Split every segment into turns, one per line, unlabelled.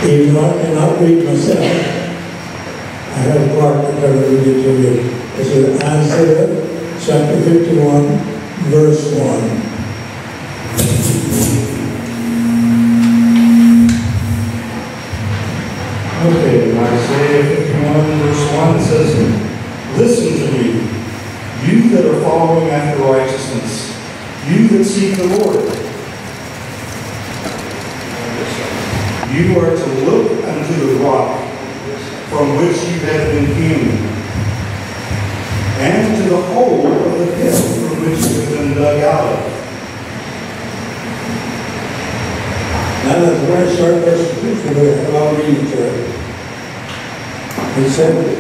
Even though I cannot read myself, I have a part that I will read it to you. It's in Isaiah chapter 51, verse 1.
Okay, Isaiah 51, verse 1 says, "Listen to me, you that are following after righteousness, you that seek the Lord. You are to look unto the rock from which you have been hewn, and to the hole of the pit from which you have been dug out of."
Now that's a very short verse of scripture, but I'll read it to it. He said,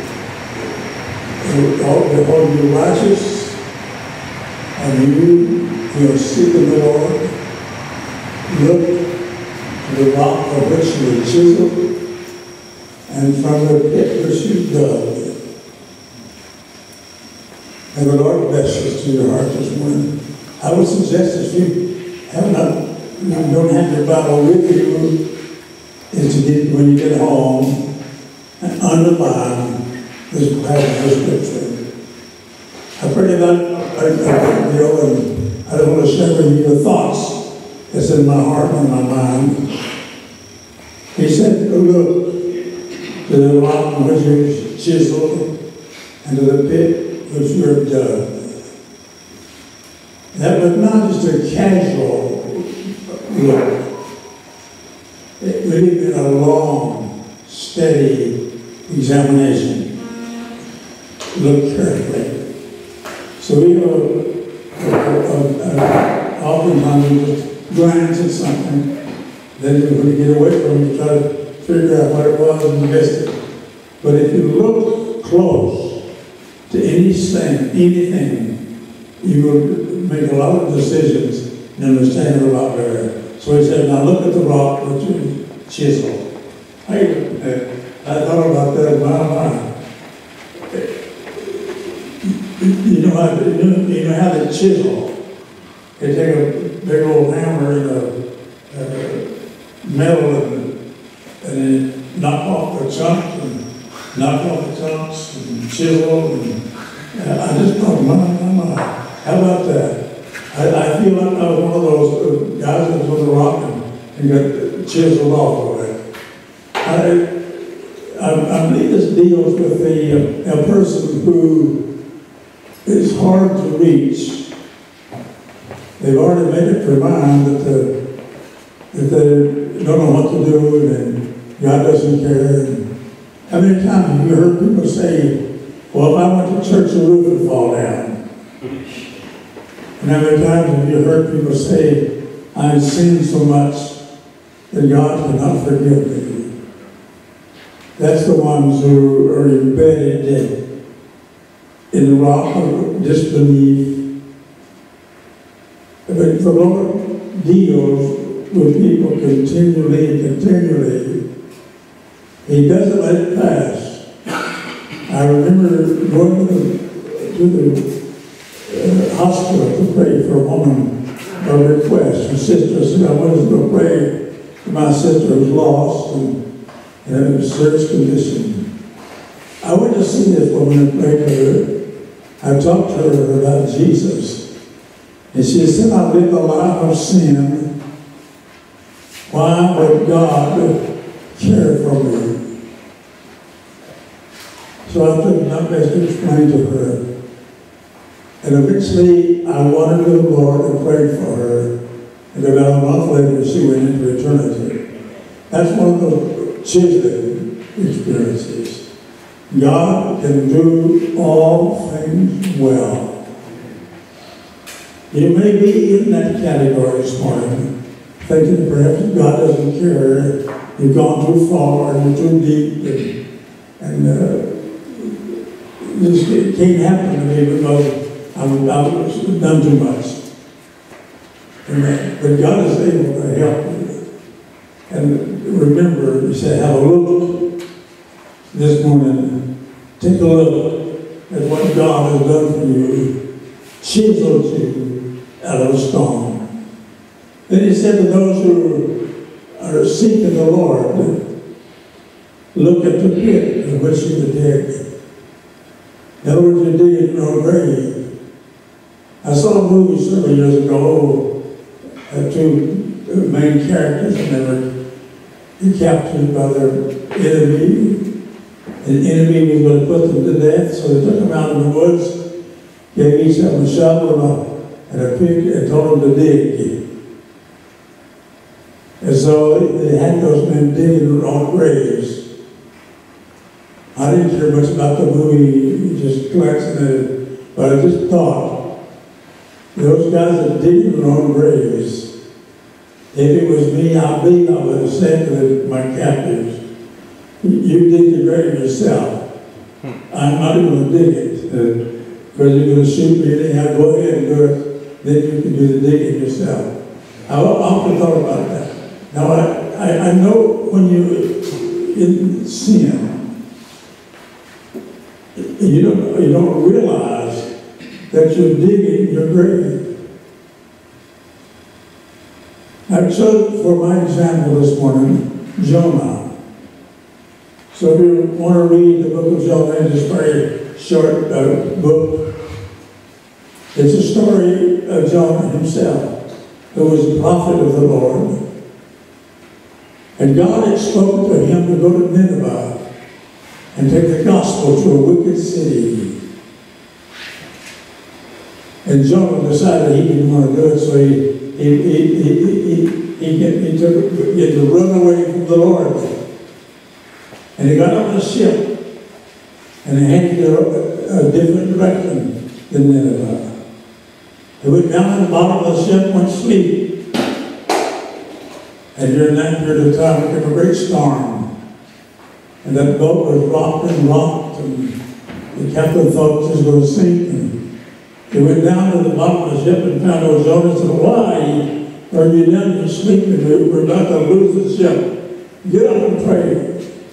"Behold, you righteous, and you are seeking the Lord, look to the rock of which you were chiseled, and from the pit which you dug." May the Lord bless us to your heart this morning. I would suggest if you don't have your Bible with you, is to get, when you get home, and underline this passage of scripture. I pray that I don't want to share with you the thoughts that's in my heart and my mind. He said, "Look to the rock in which you chiseled, and to the pit which you have dug." That was not just a casual look. It really been a long, steady examination. Look carefully. So we oftentimes we just glance at something, then when we get away from it, try to figure out what it was and miss it. But if you look close to anything, you will make a lot of decisions and understand it a lot better. So he said, "Now look at the rock which you chisel." I thought about that in my mind. You know how they chisel? They take a big old hammer and a metal and then knock off the chunks and chisel. And I just thought, my, how about that? I feel like I was one of those guys that was on the rock and got chiseled off of it. I believe this deals with a person who is hard to reach. They've already made up their mind that they don't know what to do and God doesn't care. How many times have you heard people say, "Well, if I went to church, the roof would fall down"? And how many times have you heard people say, "I've sinned so much that God cannot forgive me"? That's the ones who are embedded in the rock of disbelief. But the Lord deals with people continually and continually. He doesn't let it pass. I remember going to the hospital to pray for a woman, a request. Her sister said, "I wanted to go pray for my sister who's lost and in a serious condition." I went to see this woman and prayed to her. I talked to her about Jesus. And she said, "I live a life of sin. Why would God care for me?" So I took my best to explain to her. And eventually I wanted the Lord and prayed for her. And about a month later, she went into eternity. That's one of those chiseling experiences. God can do all things well. You may be in that category this morning, thinking perhaps God doesn't care, you've gone too far and you're too deep, and this can't happen to me because I've done too much. Amen. But God is able to help you. And remember, he said, have a look this morning. Take a look at what God has done for you. Chiseled you out of a stone. Then he said to those who are are seeking the Lord, look at the pit in which you would dig. In other words, you're digging your own grave. I saw a movie several years ago, two main characters, and they were captured by their enemy. And the enemy was going to put them to death, so they took them out in the woods, gave each of them a shovel and a pick, and told them to dig. And so they had those men digging their own graves. I didn't hear much about the movie, just glancing at it, but I just thought, those guys are digging their own graves. If it was me, I would have said to my captives, you dig the grave yourself. I'm not going to dig it. Because you're going to shoot me anyhow, go ahead and do it. Then you can do the digging yourself. I've often thought about that. Now, I know when you're in sin, you don't realize that you're digging your grave. I've chosen for my example this morning, Jonah. So if you want to read the book of Jonah, it's a very short book. It's a story of Jonah himself, who was a prophet of the Lord. And God had spoken to him to go to Nineveh and take the gospel to a wicked city. And Jonah decided he didn't want to do it, so he took to run away from the Lord. And he got on a ship and he headed a different direction than Nineveh. He went down to the bottom of the ship, went to sleep. And during that period of time, there came a great storm. And that boat was rocked, and the captain thought it was going to sink. And he went down to the bottom of the ship and found old Jonah and said, "Why are you down here sleeping? We're about to lose the ship. Get up and pray."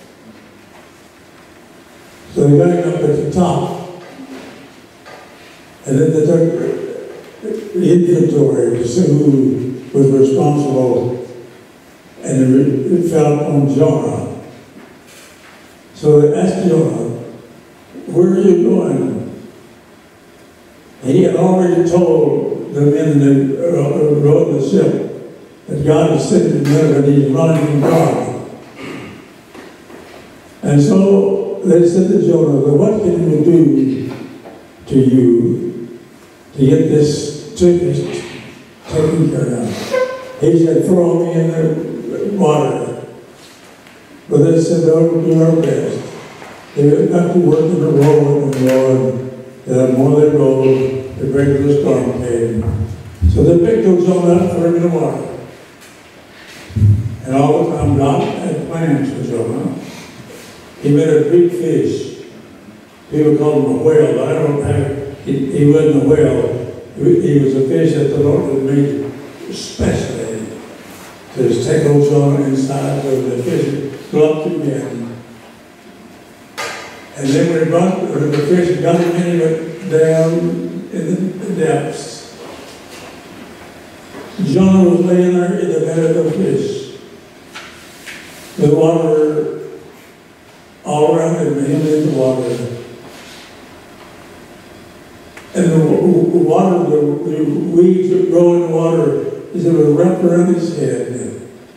So they got him up at the top. And then they took the inventory to see who was responsible. And it fell upon Jonah. So they asked Jonah, "Where are you going?" And he had already told the men that rowed the ship that God was sitting in Nineveh and he's running from God. And so they said to Jonah, "Well, what can we do to you to get this tempest taken care of?" He said, "Throw me in the water." But they said, "Don't do our best." They got to work in the rowing and rowing. The more they rowed, the greater the storm came. So they picked old Jonah up and threw him in the water. And all the time God had plans for Jonah. He met a big fish. People called him a whale, but I don't have, he wasn't a whale. He was a fish that the Lord had made especially to just take old Jonah inside so the fish gulped him in. And then when he brought the fish and got him in, he went down in the depths. Jonah was laying there in the bed of the fish. The water all around him in the water. And the water, the weeds that grow in the water, he said, would wrap around his head.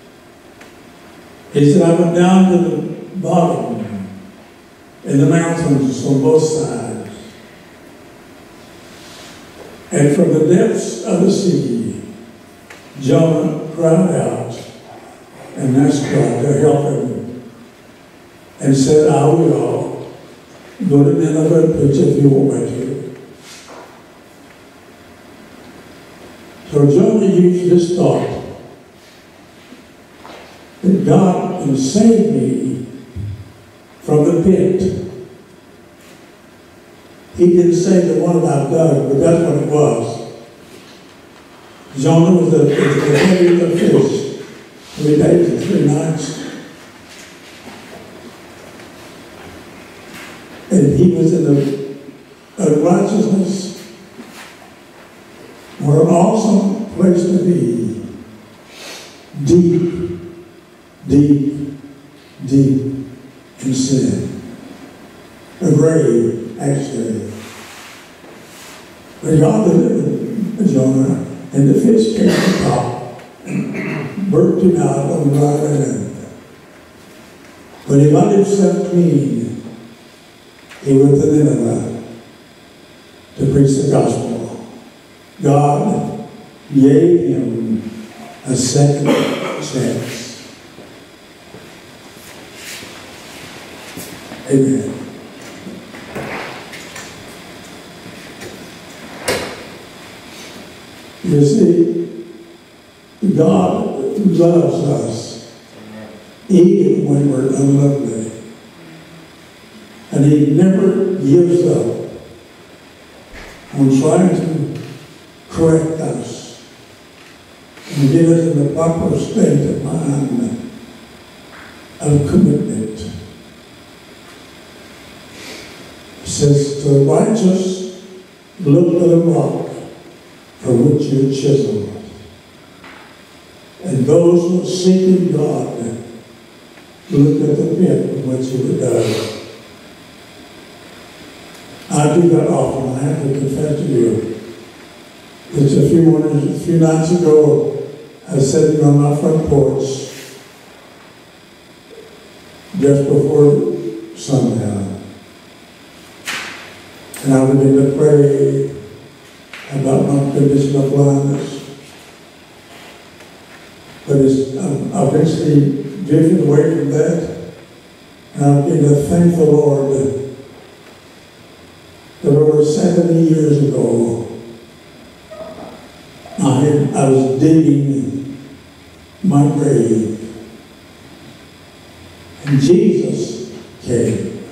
He said, I went down to the bottom in the mountains on both sides. And from the depths of the sea, Jonah cried out and asked God to help him and said, I will go to Nineveh and preach if you want me to. So Jonah used this thought that God can save me from the pit. He didn't say the one about dug, but that's what it was. Jonah was the head of the fish 3 days and 3 nights. And he was in the unrighteousness. What an awesome place to be. Deep deep, deep in sin. A grave, actually. But God delivered Jonah, and the fish came to the top, burped him out on dry land. When he got himself clean, he went to Nineveh to preach the gospel. God gave him a second chance. Amen. You see, God loves us even when we're unlovely. And He never gives up on trying to correct us and get us in the proper state of mind of commitment. It says, the righteous look to the rock for which you chiseled. And those who are seeking God look at the pit in which you were dug. I do that often. I have to confess to you. Just a few nights ago, I was sitting on my front porch just before sundown. And I began to pray about my condition of blindness. But I eventually drifted away from that. And I began to thank the Lord that over 70 years ago, I was digging my grave. And Jesus came.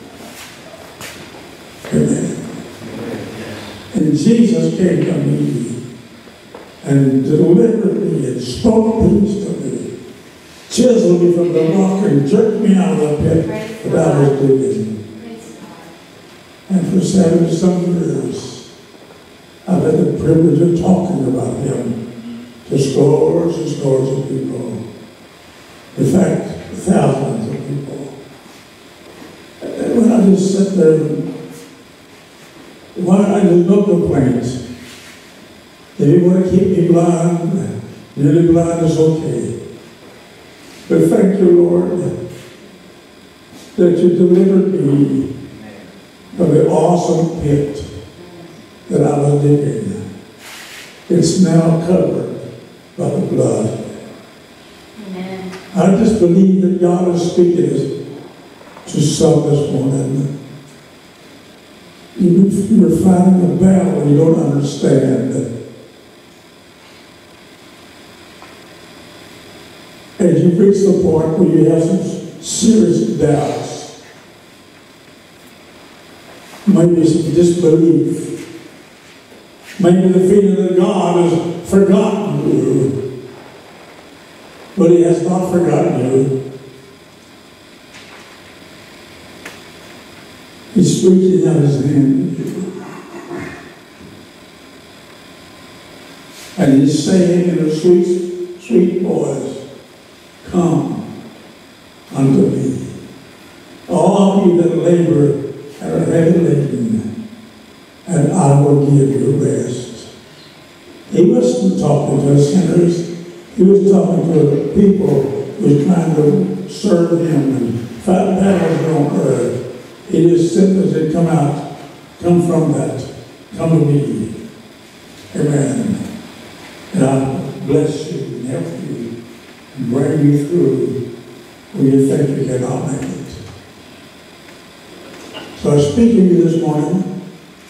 Amen. And Jesus came to me and delivered me and spoke peace to me, chiseled me from the rock and jerked me out of the pit that I was digging. And for 70-some years, I've had the privilege of talking about Him to scores and scores of people. In fact, thousands of people. And when I just sit there, why I just no complaints. If you want to keep me blind, nearly blind is okay. But thank you, Lord, that you delivered me from the awesome pit that I was digging. It's now covered by the blood. Amen. I just believe that God is speaking to some this morning. You're fighting a battle you don't understand. As you reach the point where you have some serious doubts, maybe some disbelief, maybe the feeling that God has forgotten you, but He has not forgotten you. He's reaching out His hand to you. And He's saying in a sweet, sweet voice, come unto me. All you that labor and are heavy laden, and I will give you rest. He wasn't talking to sinners. He was talking to people who were trying to serve Him and fight battles on earth. It is simple as it come from that. Come to me. Amen. And I'll bless you and help you and bring you through where you think you cannot make it. So I speak to you this morning.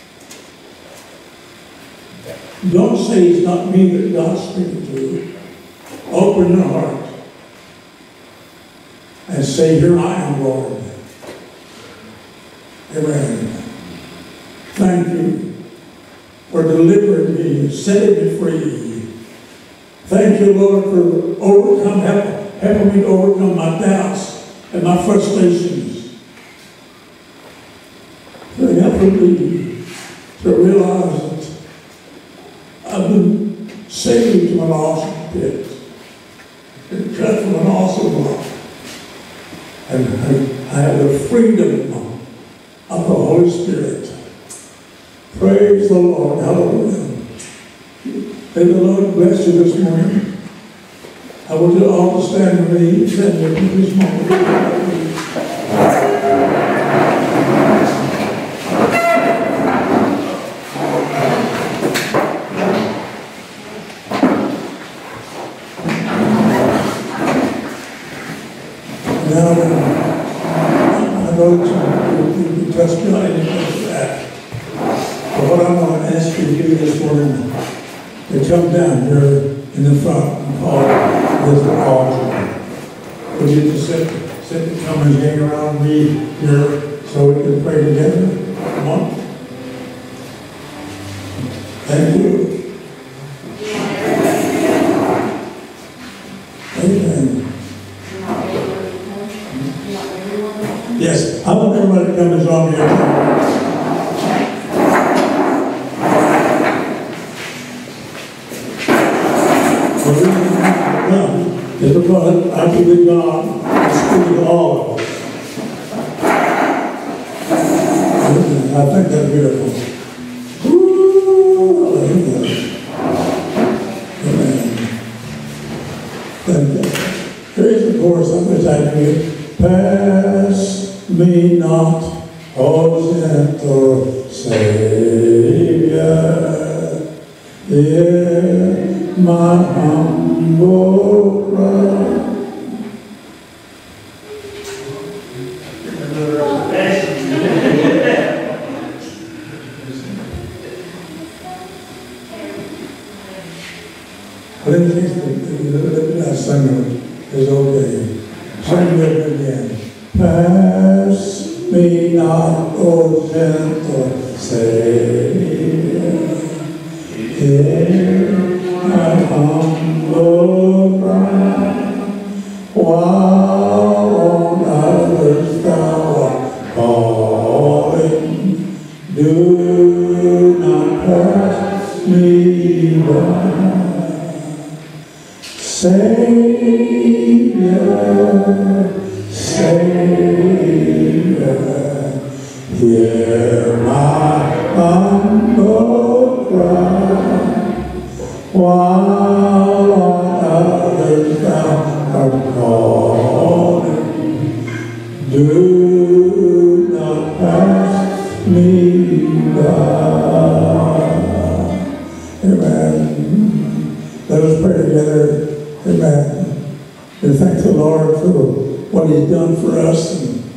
Don't say it's not me that God's speaking to you. Open your heart and say, here I am, Lord. Amen. Thank you for delivering me and setting me free. Thank you, Lord, for helping me to overcome my doubts and my frustrations. For helping me to realize that I've been saved from an awesome pit and cut from an awesome rock. And I have the freedom of the Holy Spirit. Praise the Lord. Hallelujah. May the Lord bless you this morning. I want you all to stand with me and stand with me this moment. Now, I know that you can trust me on anything for that. But what I'm going to ask you to do this morning is come down here in the front and call this altar. Would you just sit and come and hang around me here so we can pray together? Come on. Thank you. Amen. Yes, I want everybody to come and join me here. Is because I believe God is speaking to all of us. I think that's beautiful. Ooh, hallelujah. Amen. Then here's the chorus of which I do. Pass me not, O gentle Savior, hear my humble cry. I didn't think that singer is okay. Sing it again. Pass me not, O gentle Savior, hear my humble cry, while on others thou art calling, do not pass me by. Savior, Savior, hear my humble cry, while on others thou art calling, do not pass me by. Amen. Let us pray together. Amen. And thank the Lord for what He's done for us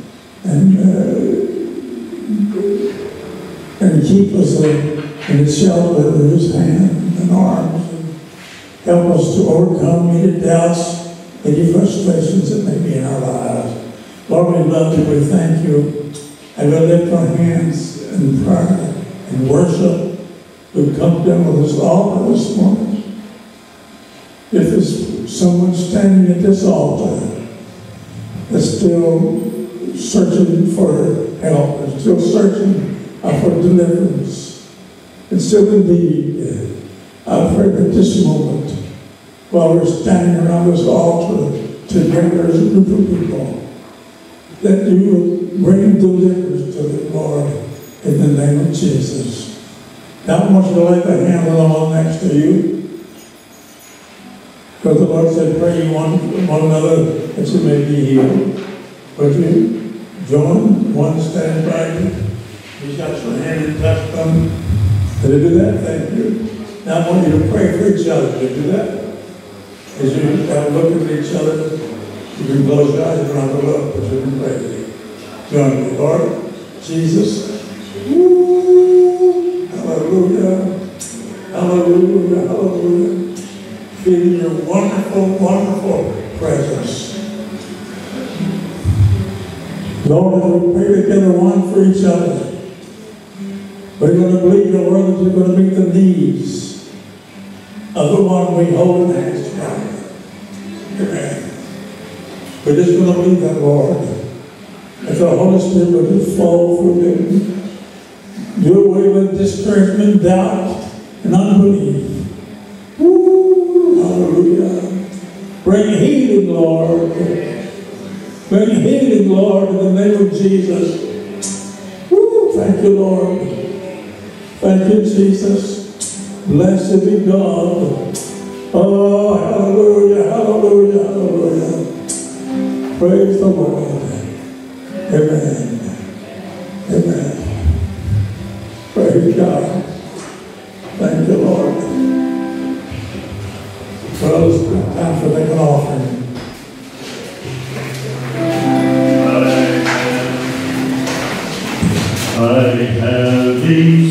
and keep us in the shelter of His hand and arms. And help us to overcome any doubts, any frustrations that may be in our lives. Lord, we love you. We thank you. And we lift our hands in prayer and worship. We've come down with this altar this morning. If there's someone standing at this altar that's still searching for help, and still searching for deliverance, and still in need, I pray that this moment, while we're standing around this altar together as a group of people, that you will bring deliverance to them, Lord, in the name of Jesus. Now I want you to lay the hand on the one next to you. Because the Lord said, pray you one another that you may be healed. Would you join one stand by you? He's got your hand and touch them. Did you do that? Thank you. Now I want you to pray for each other. Did you do that? As you look at each other, you can close your eyes around the look, but you can pray with you. Join me, Lord Jesus. Woo! Hallelujah. Hallelujah. Hallelujah. Feeling your wonderful, wonderful presence. Lord, as we pray together one for each other, we're going to believe your word that you're going to meet the needs of the one we hold in hands together. Amen. We're just going to believe that, Lord. If the Holy Spirit will just flow through them, do away with discouragement, doubt, and unbelief. Woo! Hallelujah. Bring healing, Lord. Bring healing, Lord, in the name of Jesus. Woo, thank you, Lord. Thank you, Jesus. Blessed be God. Oh, hallelujah, hallelujah, hallelujah. Praise the Lord. Amen. Amen. Praise God. Thank you, Lord. Well, it's time for making an offering.
I have these